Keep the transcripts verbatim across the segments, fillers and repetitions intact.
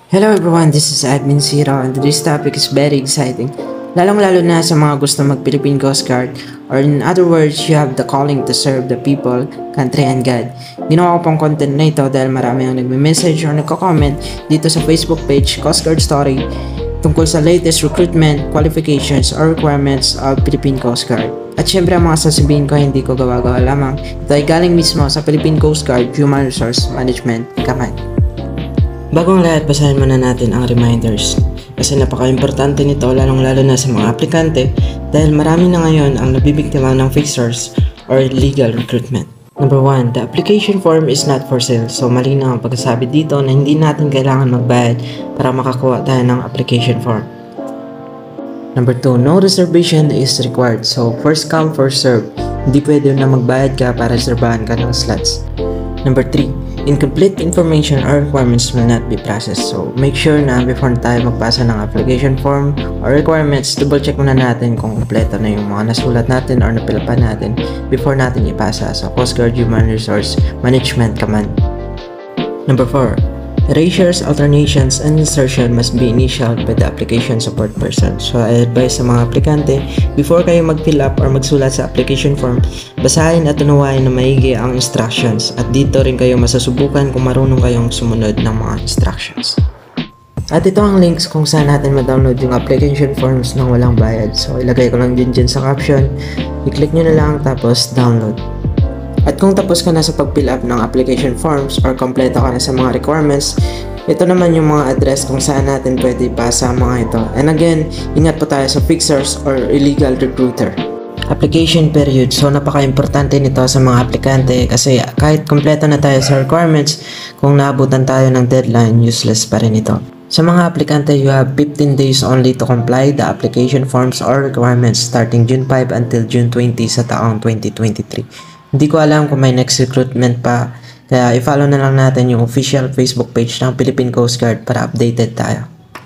Hello everyone, this is Admin Zero and today's topic is very exciting. Lalong-lalo na sa mga gusto mag-Philippine Coast Guard, or in other words, you have the calling to serve the people, country, and God. Ginawa ko pong content na ito dahil marami ang nagme-message or nagko-comment dito sa Facebook page Coast Guard Story tungkol sa latest recruitment, qualifications, or requirements of Philippine Coast Guard. At syempre ang mga sasabihin ko hindi ko gawa-gawa lamang. Ito ay galing mismo sa Philippine Coast Guard Human Resource Management Command. Bagong lahat, basahin muna natin ang reminders kasi napaka-importante nito lalong-lalo na sa mga aplikante dahil marami na ngayon ang nabibiktima ng fixers or illegal recruitment. Number one, the application form is not for sale. So malinaw ang pagkasabi dito na hindi natin kailangan magbayad para makakuha tayo ng application form. Number two, no reservation is required. So first come, first serve. Hindi pwede na magbayad ka para reservahan ka ng slots. Number three, incomplete information or requirements will not be processed. So, make sure na before tayo magpasa ng application form or requirements, double check muna natin kung kompleto na yung mga nasulat natin or napilpan natin before natin ipasa sa Coast Guard Human Resource Management Command. Number four, erasures, alternations, and insertion must be initialed by the application support person. So, I advise sa mga aplikante, before kayo mag-fill up or magsulat sa application form, basahin at unawain na maigi ang instructions at dito rin kayo masasubukan kung marunong kayong sumunod ng mga instructions. At ito ang links kung saan natin ma-download yung application forms nang walang bayad. So, ilagay ko lang din dyan sa caption, i-click nyo na lang tapos download. At kung tapos ka na sa pag-fill up ng application forms or kompleto ka na sa mga requirements, ito naman yung mga address kung saan natin pwede ipasa mga ito. And again, ingat po tayo sa fixers or illegal recruiter. Application period. So napaka-importante nito sa mga aplikante kasi kahit kompleto na tayo sa requirements, kung naabutan tayo ng deadline, useless pa rin ito. Sa mga aplikante, you have fifteen days only to comply the application forms or requirements starting June five until June twenty sa taong twenty twenty-three. Hindi ko alam kung may next recruitment pa, kaya i-follow na lang natin yung official Facebook page ng Philippine Coast Guard para updated tayo.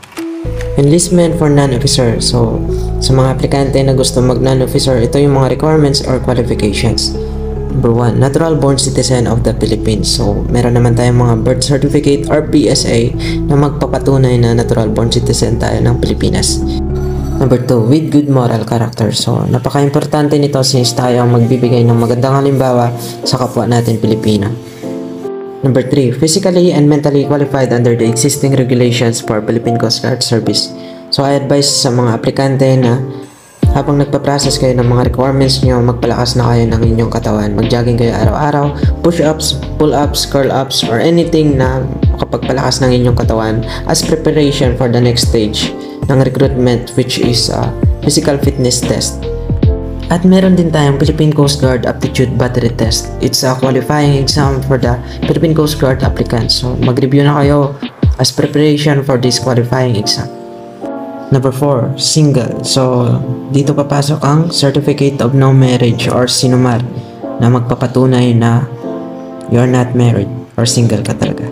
Enlistment for non-officer. So, sa mga aplikante na gusto mag non-officer, ito yung mga requirements or qualifications. Number one, natural born citizen of the Philippines. So, meron naman tayong mga birth certificate or P S A na magpapatunay na natural born citizen tayo ng Pilipinas. Number two, with good moral character. So, napaka-importante nito since tayo ang magbibigay ng magandang halimbawa sa kapwa natin Pilipino. Number three, physically and mentally qualified under the existing regulations for Philippine Coast Guard Service. So, I advise sa mga aplikante na habang nagpa-process kayo ng mga requirements nyo, magpalakas na kayo ng inyong katawan. Mag-jogging kayo araw-araw, push-ups, pull-ups, curl-ups, or anything na makapagpalakas ng inyong katawan as preparation for the next stage ng recruitment, which is a physical fitness test. At meron din tayong Philippine Coast Guard Aptitude Battery Test. It's a qualifying exam for the Philippine Coast Guard applicants. So mag-review na kayo as preparation for this qualifying exam. Number four, single. So dito papasok ang Certificate of No Marriage or SINUMAR na magpapatunay na you're not married or single ka talaga.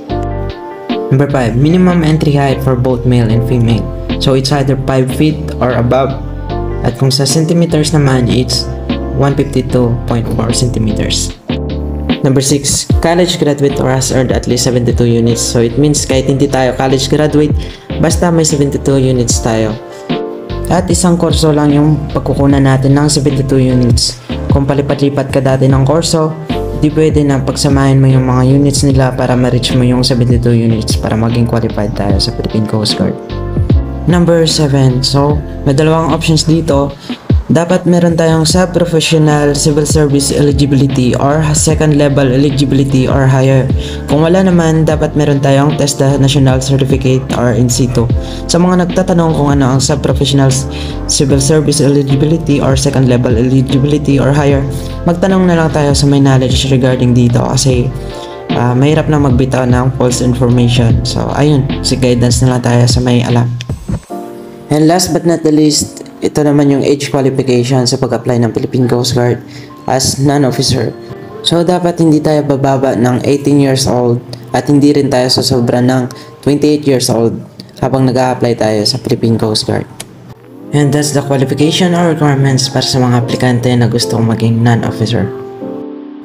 Number five, minimum entry height for both male and female. So it's either five feet or above. At kung sa centimeters naman, it's one hundred fifty-two point four centimeters. Number six, college graduate or has earned at least seventy-two units. So it means kahit hindi tayo college graduate, basta may seventy-two units tayo. At isang kurso lang yung pagkukunan natin ng seventy-two units. Kung palipat-lipat ka dati ng kurso, di pwede na pagsamahin mo yung mga units nila para ma-reach mo yung seventy-two units para maging qualified tayo sa Philippine Coast Guard. Number seven, so may dalawang options dito. Dapat meron tayong sub-professional civil service eligibility or second level eligibility or higher. Kung wala naman, dapat meron tayong TESDA National Certificate or in situ. Sa mga nagtatanong kung ano ang sub-professional civil service eligibility or second level eligibility or higher, magtanong na lang tayo sa may knowledge regarding dito kasi uh, mahirap na magbitaw ng false information. So ayun, si guidance na lang tayo sa may alam. And last but not the least, ito naman yung age qualification sa pag-apply ng Philippine Coast Guard as non-officer. So dapat hindi tayo bababa ng eighteen years old at hindi rin tayo sasobra ng twenty-eight years old habang nag-a-apply tayo sa Philippine Coast Guard. And that's the qualification or requirements para sa mga aplikante na gustong maging non-officer.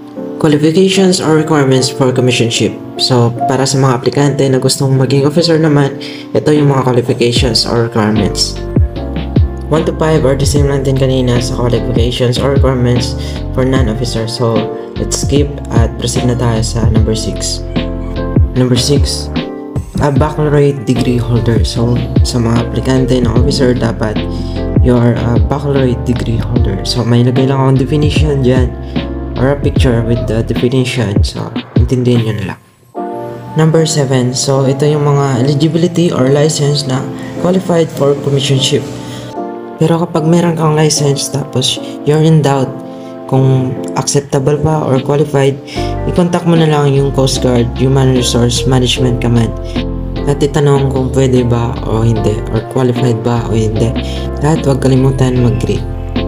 qualifications or requirements for commissionship. So, para sa mga aplikante na gustong maging officer naman, ito yung mga qualifications or requirements. one to five are the same lang din kanina sa qualifications or requirements for non-officer. So, let's skip at proceed na tayo sa number six. Number six, a baccalaureate degree holder. So, sa mga aplikante na officer, dapat you are a baccalaureate degree holder. So, may lagay lang akong definition dyan or a picture with the definition. So, intindihin nyo na lang. Number seven, so ito yung mga eligibility or license na qualified for commissionship. Pero kapag meron kang license tapos you're in doubt kung acceptable ba or qualified, i-contact mo na lang yung Coast Guard Human Resource Management Command at itanong kung pwede ba o hindi or qualified ba o hindi. At huwag kalimutan mag-grade.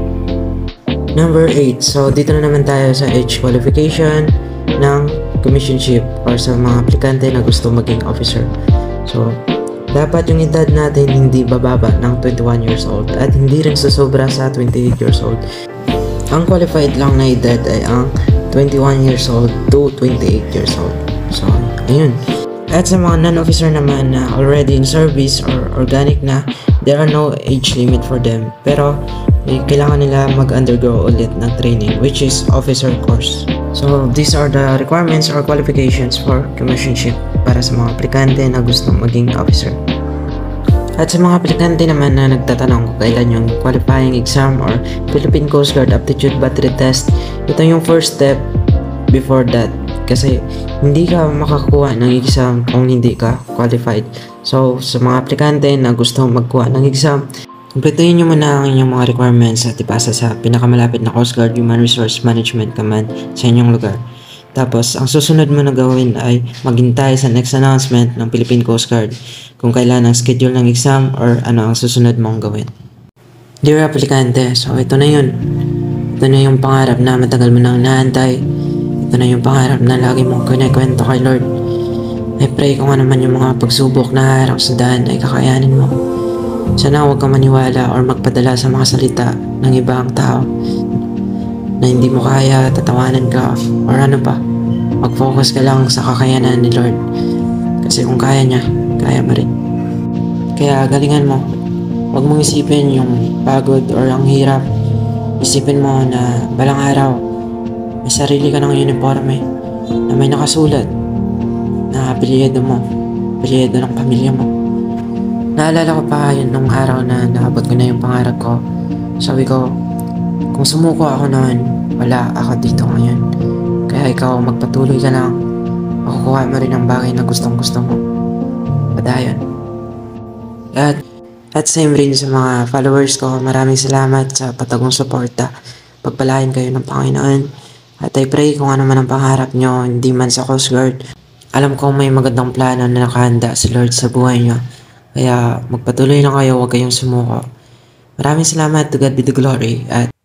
Number eight, so dito na naman tayo sa age qualification ng commissionship or sa mga aplikante na gusto maging officer. So, dapat yung edad natin hindi bababa ng twenty-one years old at hindi rin sasobra sa twenty-eight years old. Ang qualified lang na edad ay ang twenty-one years old to twenty-eight years old. So, ayun. At sa mga non-officer naman na already in service or organic na, there are no age limit for them. Pero, eh, kailangan nila mag-undergo ulit ng training, which is officer course. So, these are the requirements or qualifications for commissionship para sa mga aplikante na gustong maging officer. At sa mga aplikante naman na nagtatanong kung kailan yung qualifying exam or Philippine Coast Guard Aptitude Battery Test, ito yung first step before that. Kasi hindi ka makakuha ng exam kung hindi ka qualified. So, sa mga aplikante na gustong magkuha ng exam, kumpletuhin nyo muna ang inyong mga requirements at ipasa sa pinakamalapit na Coast Guard Human Resource Management Command sa inyong lugar. Tapos, ang susunod mo na gawin ay maghintay sa next announcement ng Philippine Coast Guard kung kailan ang schedule ng exam or ano ang susunod mong gawin. Dear aplikante, so ito na yun. Ito na yung pangarap na matagal mo nang naantay. Ito na yung pangarap na lagi mong kinikwento kay Lord. I pray kung ano man yung mga pagsubok na harap sa daan ay kakayanin mo. Sana huwag kang maniwala or magpadala sa mga salita ng ibang tao na hindi mo kaya, tatawanan ka or ano pa. Mag-focus ka lang sa kakayanan ni Lord. Kasi kung kaya niya, kaya mo rin. Kaya galingan mo. Huwag mong isipin yung pagod or ang hirap. Isipin mo na balang araw may sarili ka ng uniforme na may nakasulat na apelyido mo, apelyido ng pamilya mo. Naalala ko pa yun nung araw na naabot ko na yung pangarap ko. Sabi ko, kung sumuko ako noon, wala ako dito ngayon. Kaya ikaw magpatuloy ka lang. Makukuha mo rin ang bagay na gustong gusto mo. Padayon. At, at same rin sa mga followers ko, maraming salamat sa patagong suporta. Pagpalain kayo ng Panginoon. At I pray kung ano man ang pangarap nyo, hindi man sa Coast Guard. Alam ko may magandang plano na nakahanda si Lord sa buhay nyo. Kaya magpatuloy lang kayo, huwag kayong sumuko. Maraming salamat, to God be the glory. At